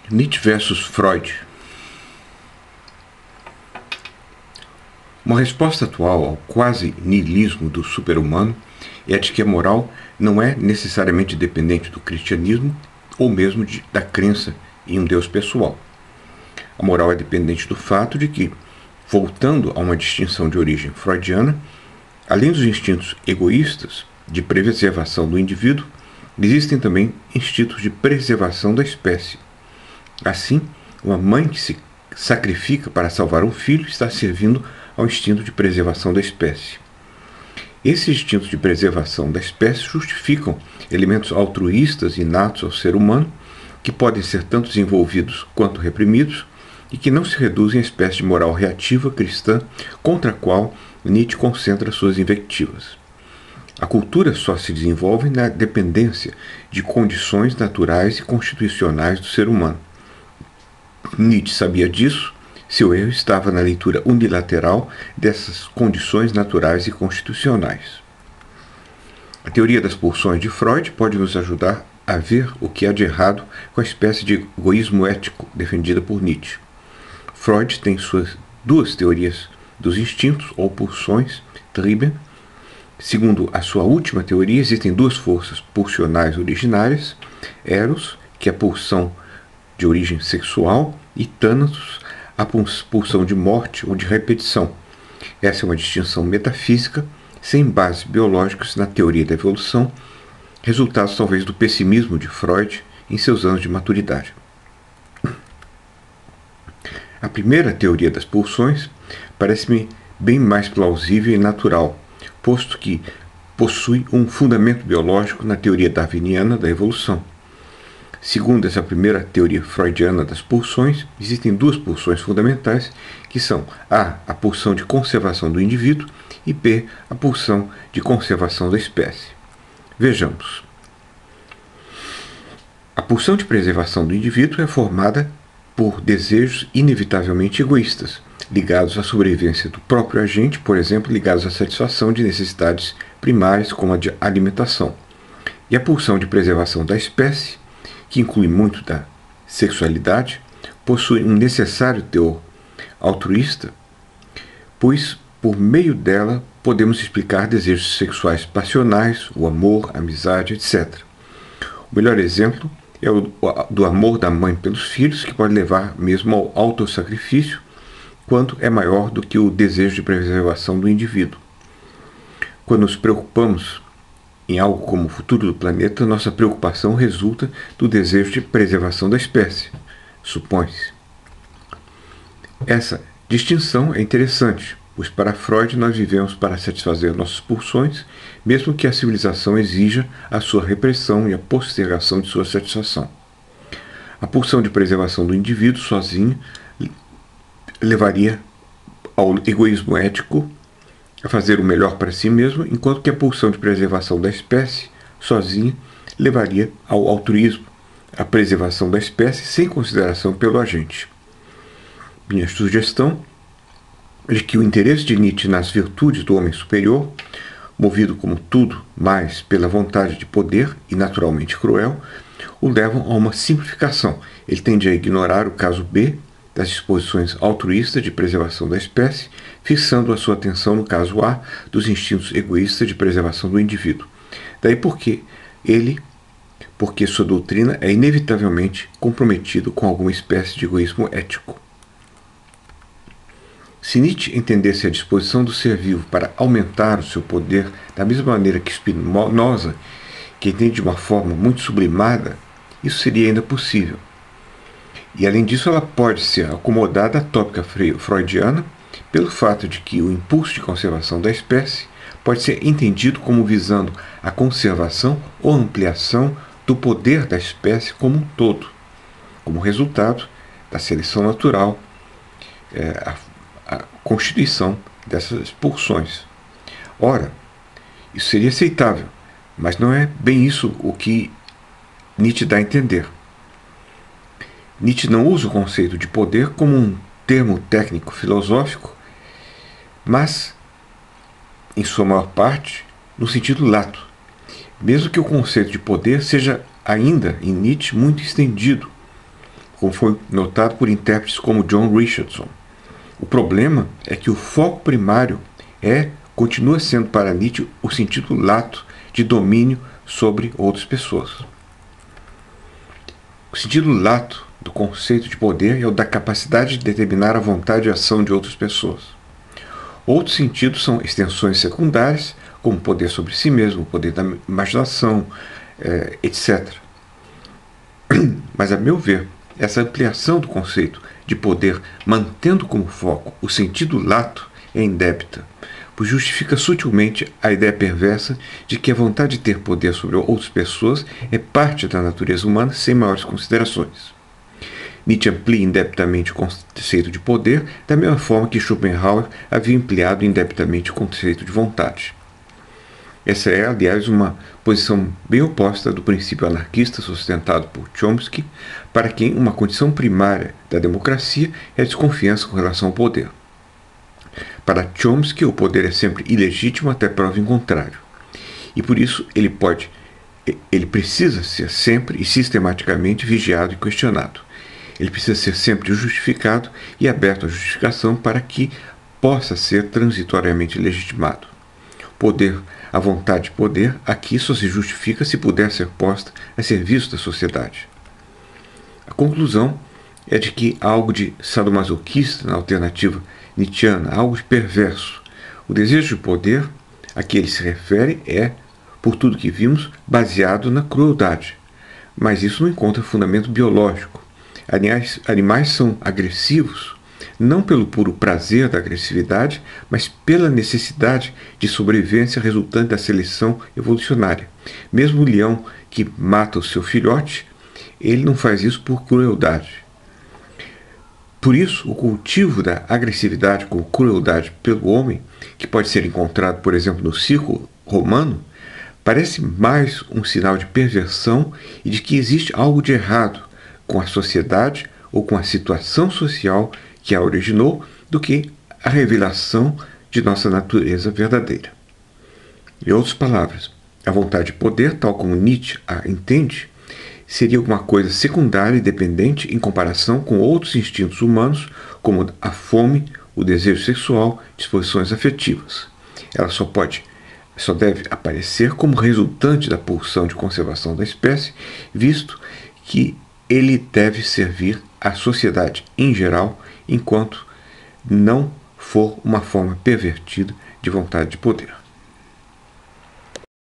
Nietzsche versus Freud. Uma resposta atual ao quase niilismo do super-humano é a de que a moral não é necessariamente dependente do cristianismo ou mesmo da crença em um Deus pessoal. A moral é dependente do fato de que, voltando a uma distinção de origem freudiana, além dos instintos egoístas de preservação do indivíduo, existem também instintos de preservação da espécie. Assim, uma mãe que se sacrifica para salvar um filho está servindo ao instinto de preservação da espécie. Esses instintos de preservação da espécie justificam elementos altruístas inatos ao ser humano, que podem ser tanto desenvolvidos quanto reprimidos, e que não se reduzem à espécie de moral reativa cristã contra a qual Nietzsche concentra suas invectivas. A cultura só se desenvolve na dependência de condições naturais e constitucionais do ser humano. Nietzsche sabia disso. Seu erro estava na leitura unilateral dessas condições naturais e constitucionais. A teoria das pulsões de Freud pode nos ajudar a ver o que há de errado com a espécie de egoísmo ético defendida por Nietzsche. Freud tem suas duas teorias dos instintos, ou pulsões, Trieben. Segundo a sua última teoria, existem duas forças pulsionais originárias, Eros, que é a pulsão de origem sexual, e Thanatos, a pulsão de morte ou de repetição. Essa é uma distinção metafísica, sem bases biológicas na teoria da evolução, resultado talvez do pessimismo de Freud em seus anos de maturidade. A primeira teoria das pulsões parece-me bem mais plausível e natural, posto que possui um fundamento biológico na teoria darwiniana da evolução. Segundo essa primeira teoria freudiana das pulsões, existem duas pulsões fundamentais, que são A, a pulsão de conservação do indivíduo, e B, a pulsão de conservação da espécie. Vejamos. A pulsão de preservação do indivíduo é formada por desejos inevitavelmente egoístas, ligados à sobrevivência do próprio agente, por exemplo, ligados à satisfação de necessidades primárias como a de alimentação. E a pulsão de preservação da espécie, que inclui muito da sexualidade, possui um necessário teor altruísta, pois por meio dela podemos explicar desejos sexuais passionais, o amor, a amizade, etc. O melhor exemplo é o do amor da mãe pelos filhos, que pode levar mesmo ao autossacrifício, quando é maior do que o desejo de preservação do indivíduo. Quando nos preocupamos em algo como o futuro do planeta, nossa preocupação resulta do desejo de preservação da espécie, supõe-se. Essa distinção é interessante, pois para Freud nós vivemos para satisfazer nossas pulsões, mesmo que a civilização exija a sua repressão e a postergação de sua satisfação. A pulsão de preservação do indivíduo sozinho levaria ao egoísmo ético, a fazer o melhor para si mesmo, enquanto que a pulsão de preservação da espécie, sozinha, levaria ao altruísmo, a preservação da espécie sem consideração pelo agente. Minha sugestão é de que o interesse de Nietzsche nas virtudes do homem superior, movido como tudo mais pela vontade de poder e naturalmente cruel, o levam a uma simplificação. Ele tende a ignorar o caso B das disposições altruístas de preservação da espécie, fixando a sua atenção no caso A dos instintos egoístas de preservação do indivíduo. Daí porque sua doutrina é inevitavelmente comprometido com alguma espécie de egoísmo ético. Se Nietzsche entendesse a disposição do ser vivo para aumentar o seu poder da mesma maneira que Spinoza, que entende de uma forma muito sublimada, isso seria ainda possível. E além disso, ela pode ser acomodada à tópica freudiana pelo fato de que o impulso de conservação da espécie pode ser entendido como visando a conservação ou ampliação do poder da espécie como um todo, como resultado da seleção natural, a constituição dessas pulsões. Ora, isso seria aceitável, mas não é bem isso o que Nietzsche dá a entender. Nietzsche não usa o conceito de poder como um termo técnico-filosófico, mas, em sua maior parte, no sentido lato, mesmo que o conceito de poder seja ainda, em Nietzsche, muito estendido. como foi notado por intérpretes como John Richardson. O problema é que o foco primário continua sendo para Nietzsche o sentido lato de domínio sobre outras pessoas. O sentido lato do conceito de poder é o da capacidade de determinar a vontade e a ação de outras pessoas. Outros sentidos são extensões secundárias, como o poder sobre si mesmo, o poder da imaginação, etc. Mas, a meu ver, essa ampliação do conceito de poder, mantendo como foco o sentido lato, é indébita, pois justifica sutilmente a ideia perversa de que a vontade de ter poder sobre outras pessoas é parte da natureza humana sem maiores considerações. Nietzsche amplia indebitamente o conceito de poder, da mesma forma que Schopenhauer havia ampliado indebitamente o conceito de vontade. Essa é, aliás, uma posição bem oposta do princípio anarquista sustentado por Chomsky, para quem uma condição primária da democracia é a desconfiança com relação ao poder. Para Chomsky, o poder é sempre ilegítimo até prova em contrário. E por isso ele precisa ser sempre e sistematicamente vigiado e questionado. Ele precisa ser sempre justificado e aberto à justificação para que possa ser transitoriamente legitimado. Poder, a vontade de poder, aqui só se justifica se puder ser posta a serviço da sociedade. A conclusão é de que há algo de sadomasoquista na alternativa nietzschiana, algo de perverso. O desejo de poder a que ele se refere é, por tudo que vimos, baseado na crueldade. Mas isso não encontra fundamento biológico. Animais são agressivos não pelo puro prazer da agressividade, mas pela necessidade de sobrevivência resultante da seleção evolucionária. Mesmo o leão que mata o seu filhote, ele não faz isso por crueldade. Por isso, o cultivo da agressividade com crueldade pelo homem, que pode ser encontrado, por exemplo, no circo romano, parece mais um sinal de perversão e de que existe algo de errado com a sociedade ou com a situação social que a originou do que a revelação de nossa natureza verdadeira. Em outras palavras, a vontade de poder, tal como Nietzsche a entende, seria alguma coisa secundária e dependente em comparação com outros instintos humanos, como a fome, o desejo sexual, disposições afetivas. Ela só deve aparecer como resultante da pulsão de conservação da espécie, visto que ele deve servir à sociedade em geral, enquanto não for uma forma pervertida de vontade de poder.